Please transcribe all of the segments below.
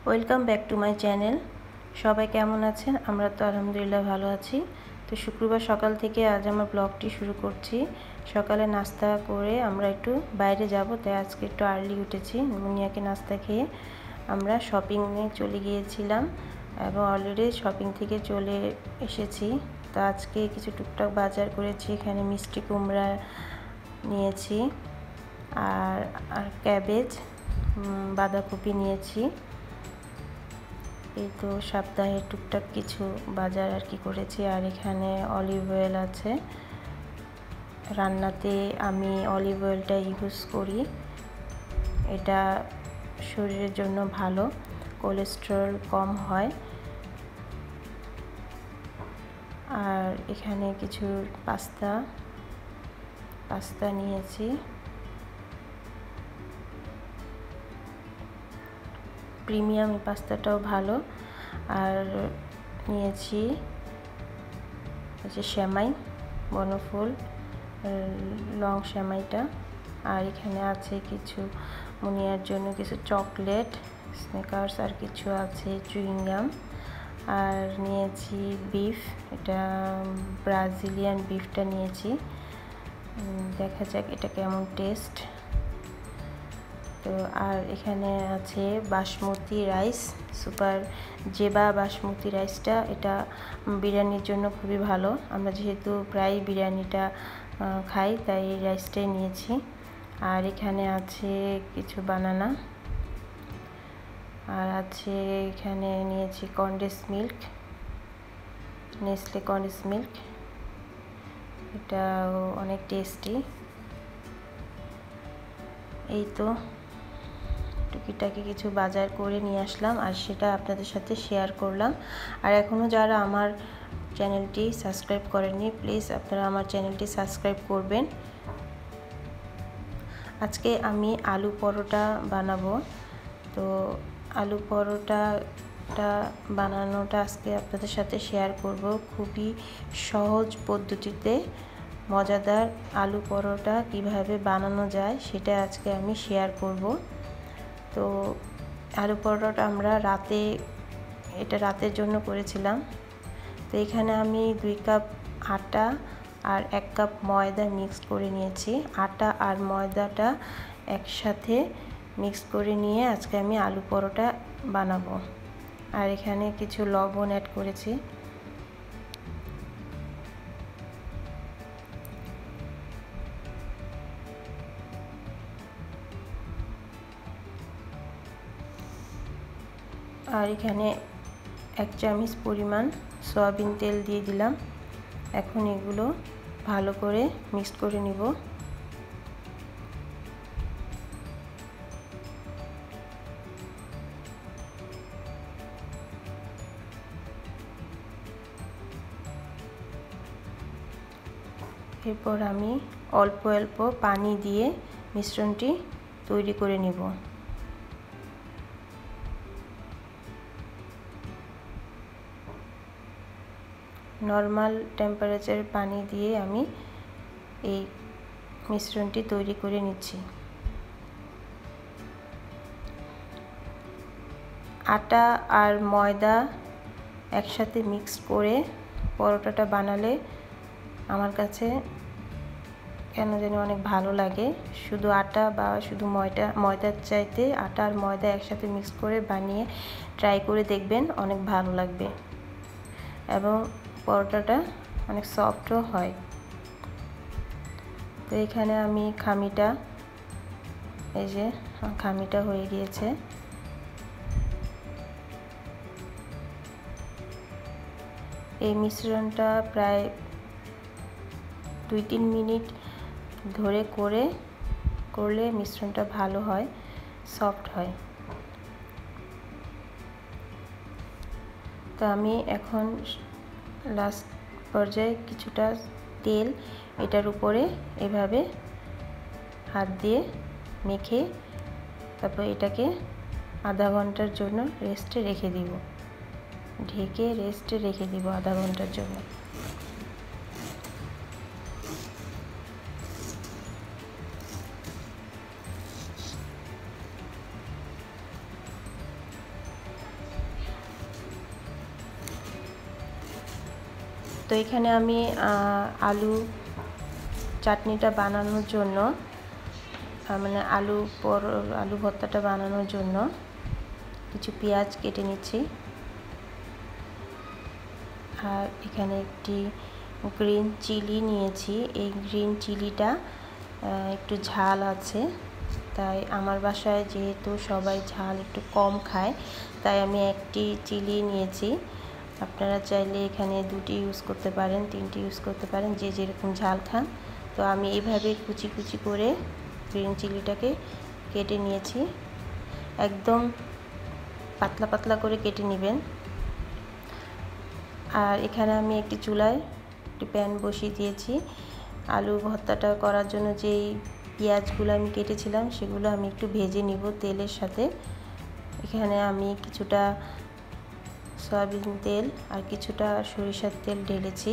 Welcome back to my channel. সবাই কেমন আছেন? আমরা তো আলহামদুলিল্লাহ ভালো আছি। তো শুক্রবার সকাল থেকে আজ আমার ব্লগটি শুরু করছি। সকালে নাস্তা করে আমরা একটু বাইরে যাব, তাই আজকে একটু আর্লি উঠেছি। মুনিয়াকে নাস্তা খেয়ে আমরা শপিংয়ে চলে গিয়েছিলাম এবং অলরেডি শপিং থেকে চলে এসেছি। তো আজকে কিছু টুকটাক বাজার করেছি। এখানে মিষ্টি কুমড়া নিয়েছি আর ক্যাবেজ, বাঁধাকপি নিয়েছি। এই তো সপ্তাহে টুকটাক কিছু বাজার আর কি করেছি। আর এখানে অলিভ অয়েল আছে। রান্নাতে আমি অলিভ অয়েলটা ইউজ করি, এটা শরীরের জন্য ভালো, কোলেস্টেরল কম হয়। আর এখানে কিছু পাস্তা নিয়েছি। প্রিমিয়াম এই পাস্তাটাও ভালো। আর নিয়েছি সেমাই, বনফুল লং সেমাইটা। আর এখানে আছে কিছু মুনিয়ার জন্য কিছু চকলেট, স্নেকার্স, আর কিছু আছে চুইংগাম। আর নিয়েছি বিফ, এটা ব্রাজিলিয়ান বিফটা নিয়েছি। দেখা যাক এটা কেমন টেস্ট। তো আর এখানে আছে বাসমতি রাইস, সুপার জেবা বাসমতি রাইসটা। এটা বিরিয়ানির জন্য খুবই ভালো। আমরা যেহেতু প্রায় বিরিয়ানিটা খাই, তাই এই রাইসটাই নিয়েছি। আর এখানে আছে কিছু বানানা। আর আছে এখানে নিয়েছি condense milk, Nestle condense milk, এটাও অনেক টেস্টি। এই তো টুকিটাকি কিছু বাজার করে নিয়ে আসলাম, আর সেটা আপনাদের সাথে শেয়ার করলাম। আর এখনও যারা আমার চ্যানেলটি সাবস্ক্রাইব করেননি, প্লিজ আপনারা আমার চ্যানেলটি সাবস্ক্রাইব করবেন। আজকে আমি আলু পরোটা বানাবো। তো আলু পরোটাটা বানানোটা আজকে আপনাদের সাথে শেয়ার করব। খুবই সহজ পদ্ধতিতে মজাদার আলু পরোটা কিভাবে বানানো যায় সেটা আজকে আমি শেয়ার করব। তো আলু পরোটাটা আমরা রাতের জন্য করেছিলাম। তো এখানে আমি 2 কাপ আটা আর 1 কাপ ময়দা মিক্স করে নিয়েছি। আটা আর ময়দাটা একসাথে মিক্স করে নিয়ে আজকে আমি আলু পরোটা বানাবো। আর এখানে কিছু লবণ অ্যাড করেছি। আর এখানে 1 চামচ পরিমাণ সয়াবিন তেল দিয়ে দিলাম। এখন এগুলো ভালো করে মিক্স করে নিব। এরপর আমি অল্প অল্প পানি দিয়ে মিশ্রণটি তৈরি করে নিব। নরমাল টেম্পারেচারে পানি দিয়ে আমি এই মিশ্রণটি তৈরি করে নিচ্ছি। আটা আর ময়দা একসাথে মিক্স করে পরোটাটা বানালে আমার কাছে কেন জানি অনেক ভালো লাগে। শুধু আটা বা শুধু ময়দার চাইতে আটা আর ময়দা একসাথে মিক্স করে বানিয়ে ট্রাই করে দেখবেন, অনেক ভালো লাগবে এবং পরোটাটা অনেক সফটও হয়। তো এখানে আমি খামিটা হয়ে গিয়েছে। এই মিশ্রণটা প্রায় 2-3 মিনিট ধরে করলে মিশ্রণটা ভালো হয়, সফট হয়। তো আমি এখন লাস্ট পর্যায়ে কিছুটা তেল এটার উপরে এভাবে হাত দিয়ে মেখে তারপর এটাকে আধা ঘন্টার জন্য রেস্টে রেখে দিব। ঢেকে রেস্টে রেখে দিব আধা ঘন্টার জন্য। এখানে আমি আলু চাটনিটা বানানোর জন্য মানে আলু ভর্তাটা বানানোর জন্য কিছু পেঁয়াজ কেটে নিচ্ছি। আর এখানে একটি গ্রিন চিলি নিয়েছি। এই গ্রিন চিলিটা একটু ঝাল আছে, তাই আমার বাসায় যেহেতু সবাই ঝাল একটু কম খায়, তাই আমি একটি চিলি নিয়েছি। আপনারা চাইলে এখানে 2টি ইউজ করতে পারেন, 3টি ইউজ করতে পারেন, যে যেরকম ঝাল খান। তো আমি এইভাবে কুচি কুচি করে গ্রিন চিলিটাকে কেটে নিয়েছি। একদম পাতলা পাতলা করে কেটে নেবেন। আর এখানে আমি একটি চুলায় একটি প্যান বসিয়ে দিয়েছি। আলু ভর্তাটা করার জন্য যেই পেঁয়াজগুলো আমি কেটেছিলাম সেগুলো আমি একটু ভেজে নিব তেলের সাথে। এখানে আমি কিছুটা সয়াবিন তেল আর কিছুটা সরিষার তেল ঢেলেছি।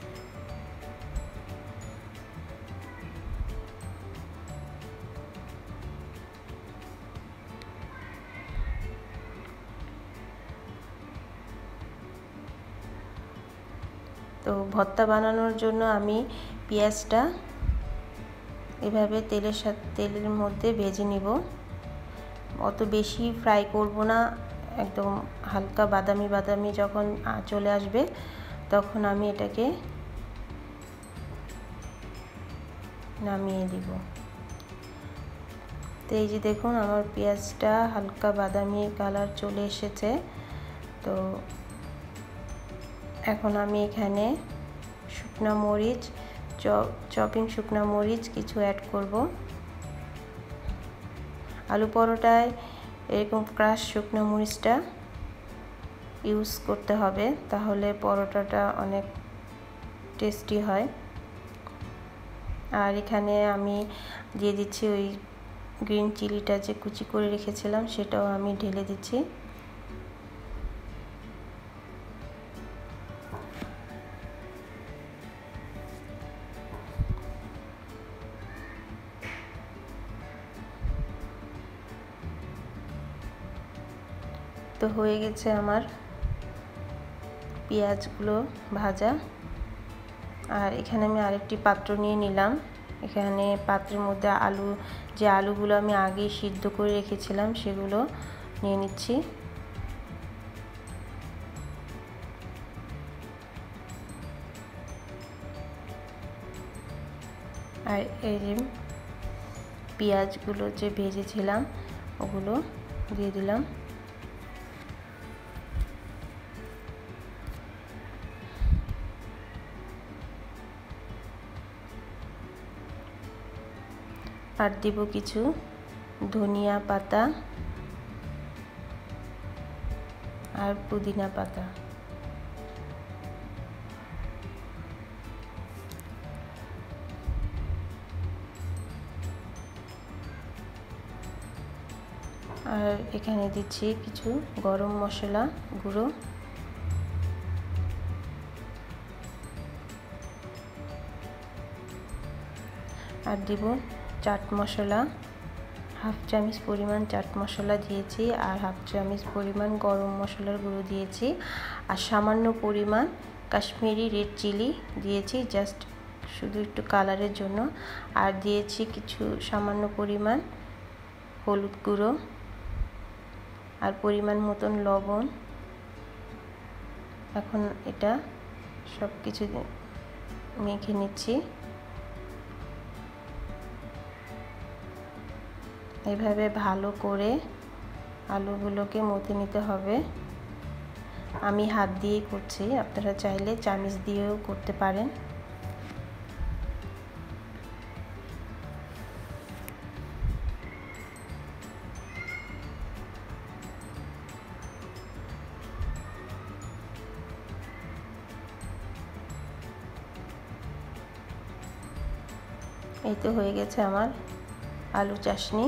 তো ভর্তা বানানোর জন্য আমি পেঁয়াজটা এভাবে তেলের মধ্যে ভেজে নিব। অত বেশি ফ্রাই করব না, একদম হালকা বাদামি বাদামি যখন চলে আসবে তখন আমি এটাকে নামিয়ে দিব। তো এই যে দেখুন আমার পেঁয়াজটা হালকা বাদামি কালার চলে এসেছে। তো এখন আমি এখানে শুকনো মরিচ, চপিং শুকনো মরিচ কিছু অ্যাড করব। আলু পরোটায় এরকম ক্রাশ শুকনো মরিচটা ইউজ করতে হবে, তাহলে পরোটাটা অনেক টেস্টি হয়। আর এখানে আমি দিয়ে দিচ্ছি ওই গ্রিন চিলিটা যে কুচি করে রেখেছিলাম, সেটাও আমি ঢেলে দিচ্ছি। তো হয়ে গেছে আমার পেঁয়াজগুলো ভাজা। আর এখানে আমি আরেকটি পাত্র নিয়ে নিলাম। এখানে পাত্রের মধ্যে আলুগুলো আমি আগেই সিদ্ধ করে রেখেছিলাম সেগুলো নিয়ে নিচ্ছি। আর এই যে পেঁয়াজগুলো যে ভেজেছিলাম ওগুলো দিয়ে দিলাম। আর দিব কিছু ধনিয়া পাতা আর পুদিনা পাতা। আর এখানে দিচ্ছি কিছু গরম মশলা গুঁড়ো। আর দিব চাট মশলা, হাফ চামচ পরিমাণ চাট মশলা দিয়েছি, আর হাফ চামচ পরিমাণ গরম মশলার গুঁড়ো দিয়েছি, আর সামান্য পরিমাণ কাশ্মীরি রেড চিলি দিয়েছি, জাস্ট শুধু একটু কালারের জন্য। আর দিয়েছি কিছু সামান্য পরিমাণ হলুদ গুঁড়ো আর পরিমাণ মতন লবণ। এখন এটা সব কিছু মেখে নিচ্ছি। এভাবে ভালো করে আলুগুলোকে মথে নিতে হবে। আমি হাত দিয়ে করছি, আপনারা চাইলে চামচ দিয়েও করতে পারেন। এই তো হয়ে গেছে আমার আলু চাশনি।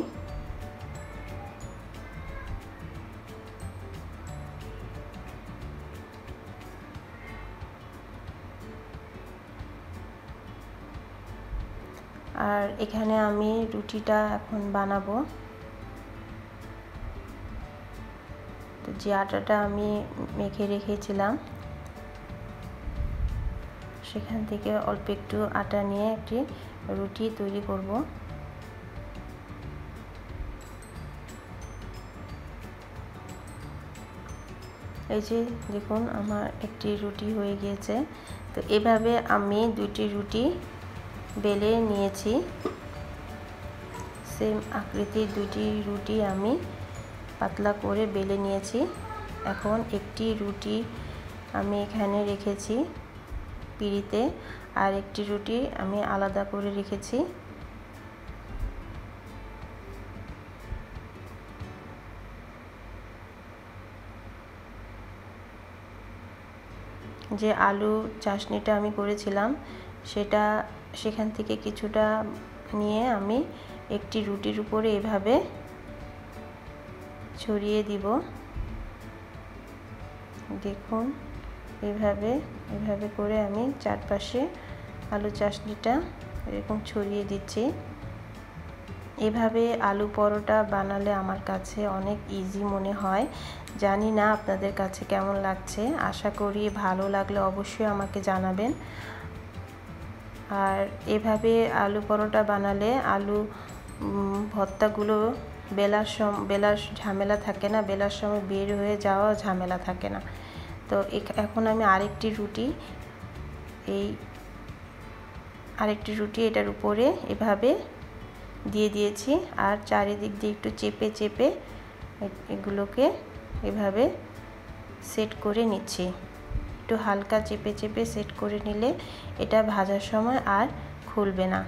আর এখানে আমি রুটিটা এখন বানাবো। তো যে আটাটা আমি মেখে রেখেছিলাম সেখান থেকে অল্প একটু আটা নিয়ে একটি রুটি তৈরি করব। এই যে দেখুন আমার একটি রুটি হয়ে গিয়েছে। তো এভাবে আমি দুটি রুটি বেলে নিয়েছি। সেম আকৃতির দুটি রুটি আমি পাতলা করে বেলে নিয়েছি। এখন একটি রুটি আমি এখানে রেখেছি পিঁড়িতে, আর একটি রুটি আমি আলাদা করে রেখেছি। যে আলু চাশনিটা আমি করেছিলাম সেটা সেখান থেকে কিছুটা নিয়ে আমি একটি রুটির উপরে এভাবে ছড়িয়ে দিব। দেখুন এভাবে করে আমি চারপাশে আলু চাশনিটা এরকম ছড়িয়ে দিচ্ছি। এভাবে আলু পরোটা বানালে আমার কাছে অনেক ইজি মনে হয়। জানি না আপনাদের কাছে কেমন লাগছে, আশা করি ভালো লাগলে অবশ্যই আমাকে জানাবেন। আর এভাবে আলু পরোটা বানালে আলু ভর্তাগুলো বেলার ঝামেলা থাকে না, বেলার সময় বের হয়ে যাওয়া ঝামেলা থাকে না। তো এখন আমি আরেকটি রুটি এটার উপরে এভাবে দিয়ে দিয়েছি, আর চারিদিক দিয়ে একটু চেপে চেপে এগুলোকে এভাবে সেট করে নিচ্ছি। একটু হালকা চেপে চেপে সেট করে নিলে এটা ভাজার সময় আর খুলবে না।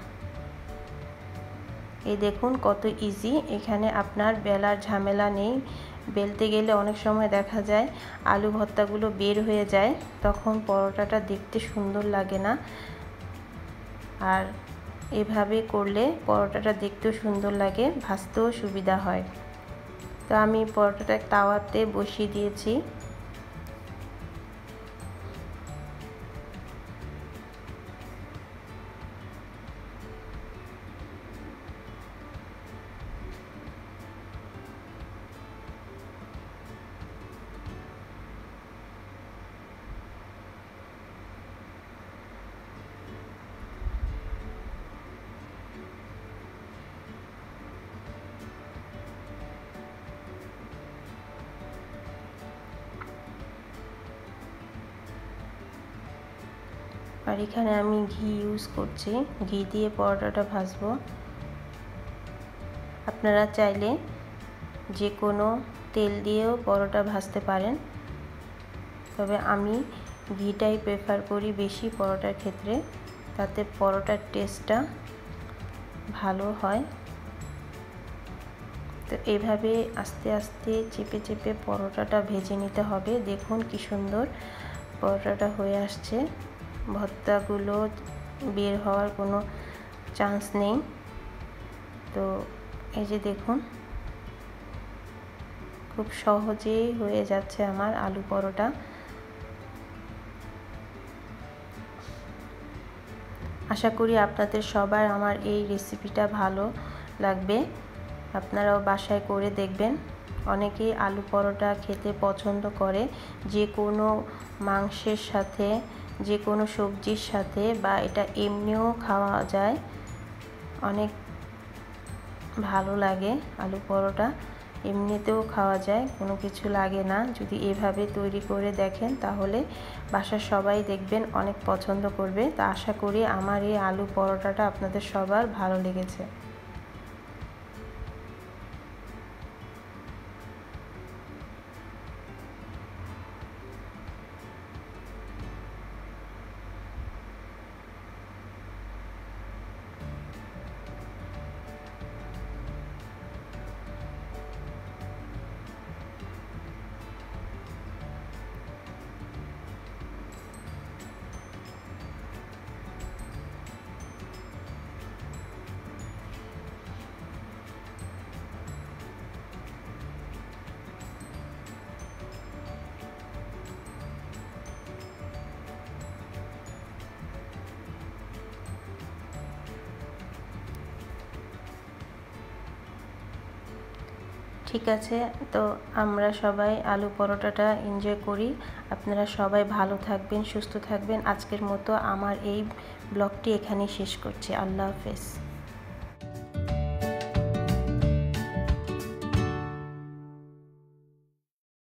এই দেখুন কত ইজি, এখানে আপনার বেলার ঝামেলা নেই। বেলতে গেলে অনেক সময় দেখা যায় আলু ভর্তাগুলো বের হয়ে যায়, তখন পরোটাটা দেখতে সুন্দর লাগে না। আর এভাবে করলে পরোটাটা দেখতেও সুন্দর লাগে, ভাজতেও সুবিধা হয়। তো আমি পরোটাটা তাওয়াতে বসিয়ে দিয়েছি। আর এখানে আমি ঘি ইউজ করছি, ঘি দিয়ে পরোটাটা ভাজবো। আপনারা চাইলে যে কোনো তেল দিয়েও পরোটা ভাজতে পারেন, তবে আমি ঘিটাই প্রেফার করি বেশি পরোটার ক্ষেত্রে, তাতে পরোটার টেস্টটা ভালো হয়। তো এইভাবে আস্তে আস্তে চেপে চেপে পরোটাটা ভেজে নিতে হবে। দেখুন কি সুন্দর পরোটাটা হয়ে আসছে, ভর্তাগুলো বের হওয়ার কোনো চান্স নেই। তো এই যে দেখুন খুব সহজেই হয়ে যাচ্ছে আমার আলু পরোটা। আশা করি আপনাদের সবার আমার এই রেসিপিটা ভালো লাগবে, আপনারাও বাসায় করে দেখবেন। অনেকেই আলু পরোটা খেতে পছন্দ করে, যে কোনো মাংসের সাথে, যে কোনো সবজির সাথে, বা এটা এমনিও খাওয়া যায়, অনেক ভালো লাগে। আলু পরোটা এমনিতেও খাওয়া যায়, কোনো কিছু লাগে না। যদি এভাবে তৈরি করে দেখেন তাহলে বাসার সবাই দেখবেন অনেক পছন্দ করবে। তা আশা করি আমার এই আলু পরোটাটা আপনাদের সবার ভালো লেগেছে। ঠিক আছে, তো আমরা সবাই আলু পরোটাটা এনজয় করি। আপনারা সবাই ভালো থাকবেন, সুস্থ থাকবেন। আজকের মতো আমার এই ব্লগটি এখানেই শেষ করছি। আল্লাহ হাফেজ।